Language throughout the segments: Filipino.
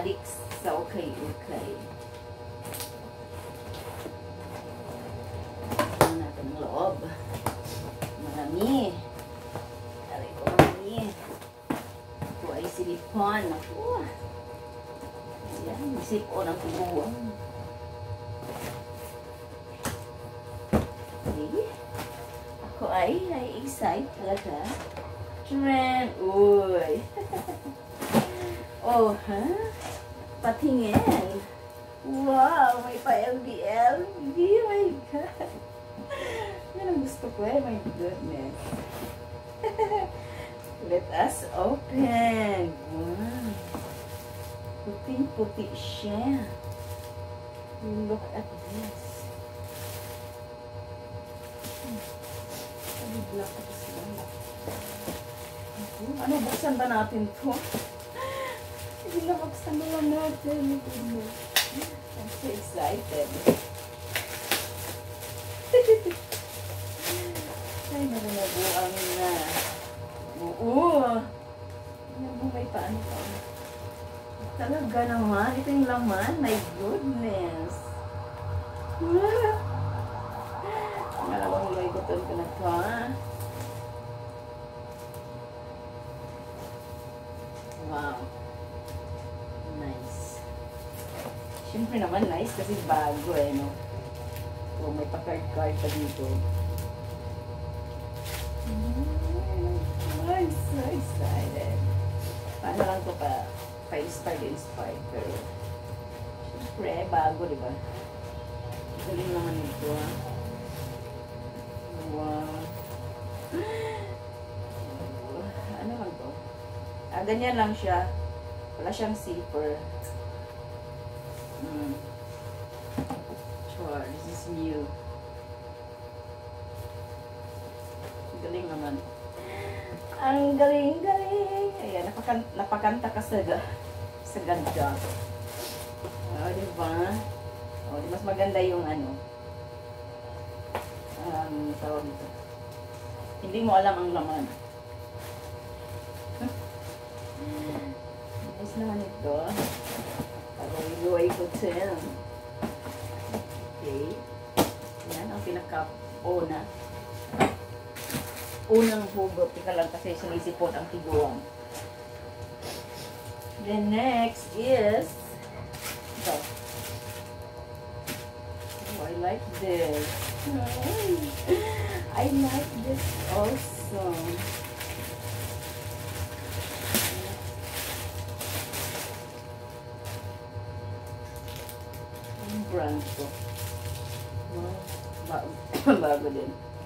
balik sa ukay-ukay. Tignan natin ang loob. Marami. Aray ko, marami. Ito ay silipon. Ako. Ayan, silipon ang tiguan. Okay. Ako ay excited talaga. Trend. Uy. Oh, ha? Patingin. Wow, may pa-LBL. Oh my God. Yan ang gusto ko eh. My goodness. Let us open. Wow. Puting-puti siya. Look at this. Black at sila. Ano, buksan ba natin to? Hindi na buksan na lang natin. I'm so excited. Ay, nabubuang na. Oo. May paano pa. Talaga naman. Ito yung laman. My goodness. Malawang loy-guton ko na ito, ha? Wow. Nice. Siyempre naman nice kasi bago eh, no? So, may pa-card-card pa dito. I'm so excited. Paano lang ito pa-inspired. Pero, siyempre, bago, diba? Galing naman ito, ha? Wow. Ano lang to? Ganyan lang siya. Wala siyang zipper. Sure, this is new. Galing naman. Ang galing-galing. Ayan, napakanta ka sa ganda. Diba? Mas maganda yung ano. Tawag dito. Hindi mo alam ang laman. Nice naman ito. Pag-iluway ko siya. Okay. Yan ang pinaka-una. Unang hugot. Tika lang kasi sinisipot ang tiguan. Then next is ito. Oh, I like this. I like this also. Ang brand ko. Bago din.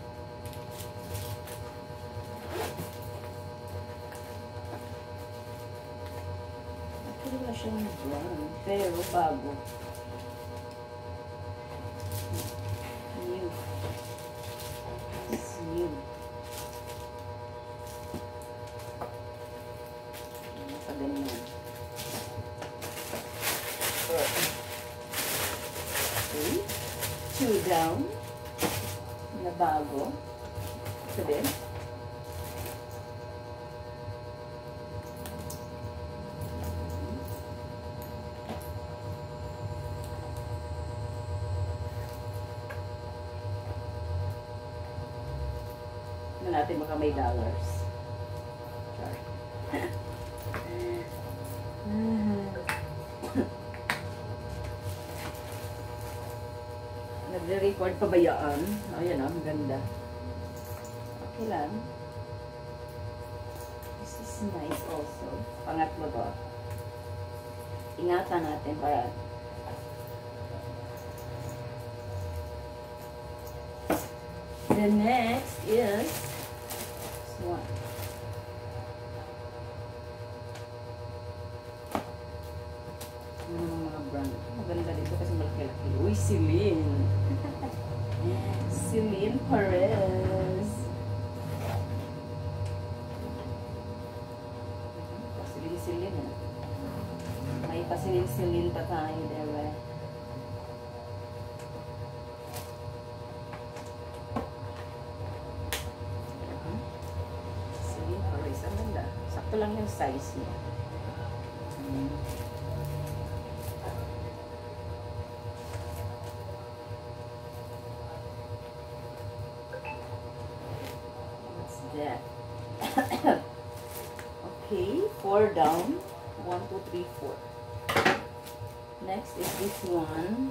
Actually, wala siyang brand. Pero bago. New. It's new. Ganyan. Okay. 2 down. Na bago. Ito din. Natin baka may dollars. Sorry. Nagre-record pa ba yan? Ayan ang ganda. Okay lang. This is nice also. Pangatlo to. Ingatan natin para the next is this one. Mga brand. Maganda dito kasi malaki-laki. Uy, Celine. Celine Perez. Celine. May pasilin-silin pa tayo, diba? Celine Perez. Ang ganda. Sakto lang yung size niya. that. Okay, 4 down. 1, 2, 3, 4. Next is this one.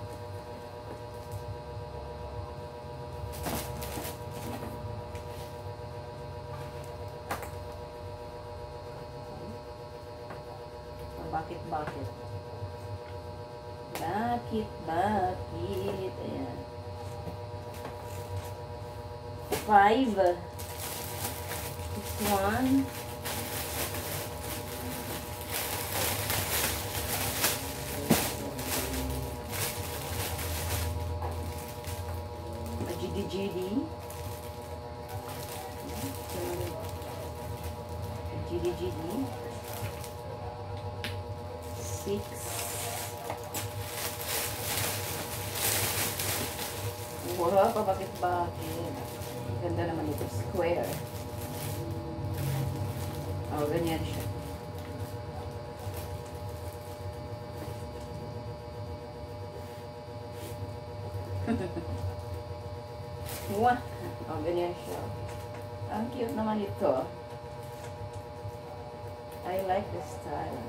Bakit? Ayan. 5. This one. GD. GD. 6. Wala pa, bakit? Ganda naman ito, square. Oh, ganyan siya. Wah! Oh, ganyan siya. Ang cute naman ito. I like the style.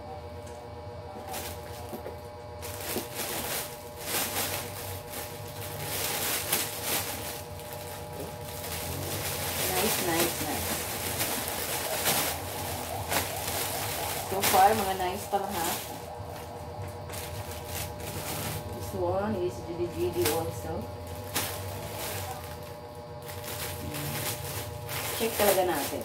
Nice. So far, mga nice pa lahat. This one is GD also. Check talaga natin.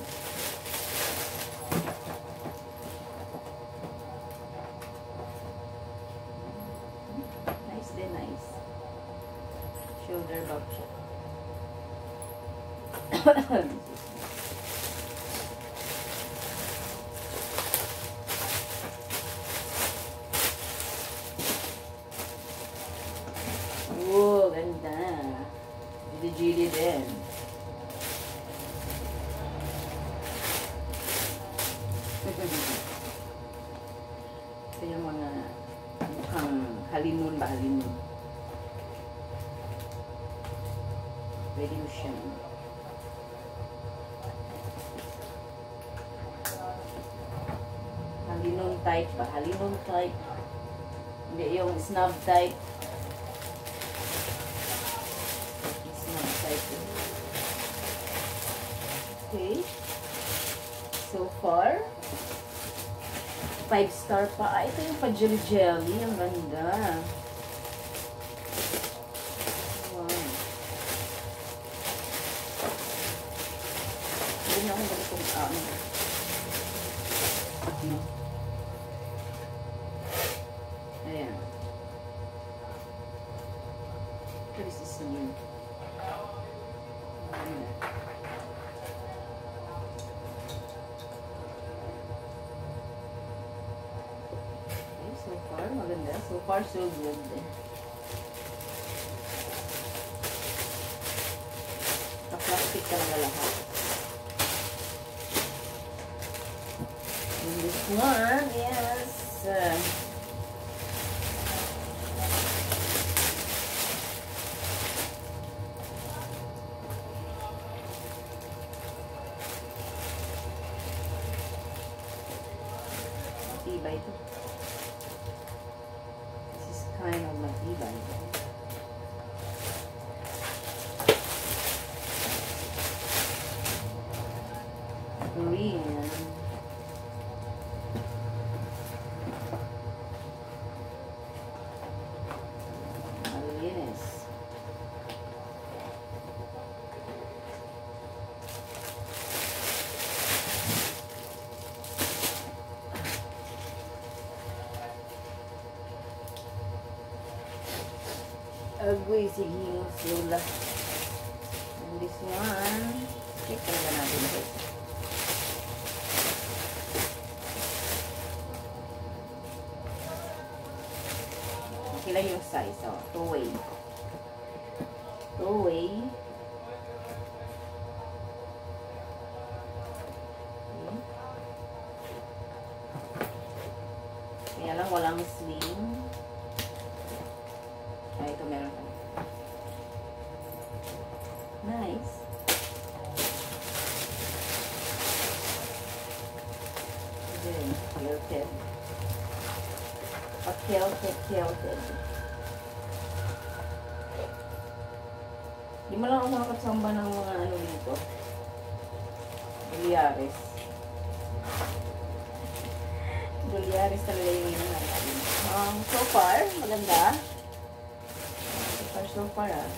Nice din, nice. Shoulder bag siya. Oh, ganda. Gili din. Ito yung mga mukhang halinon ba? Halinon. Pwede mo siyang halinon type ba? Halinon type. Hindi yung snub type. Snub type. Okay. So far, 5-star pa. Ito yung pa-jelly. Ang ganda. Wow. Hindi na akong ganitong ayan. This is new. So far, maganda. So far, so good. Ka-plastic talaga lahat. And this one is matibay ito. Kind of matibay. Green. Malinis. Agoy, sige, sula. And this one, check talaga natin ito. Okay lang yung size, oh, two-way. Two-way. Okay. Kaya lang walang sling. Ay, ito meron pa. Nice. Kilted. Kilted. Di mo lang ako makakatsamba ng mga ano dito. Dolyares. Dolyares talaga yung hinahanap. So far, maganda. So far ah.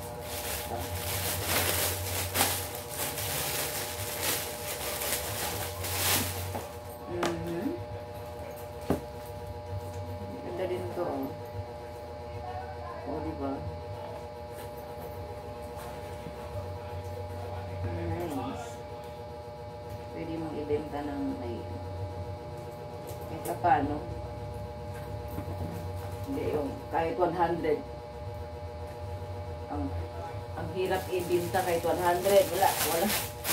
Ganda din to. Oh, diba? Nice. Pwede mong ibenta ng may paano. Hindi yung kahit 100. Ang hirap ibenta kahit 100. Wala.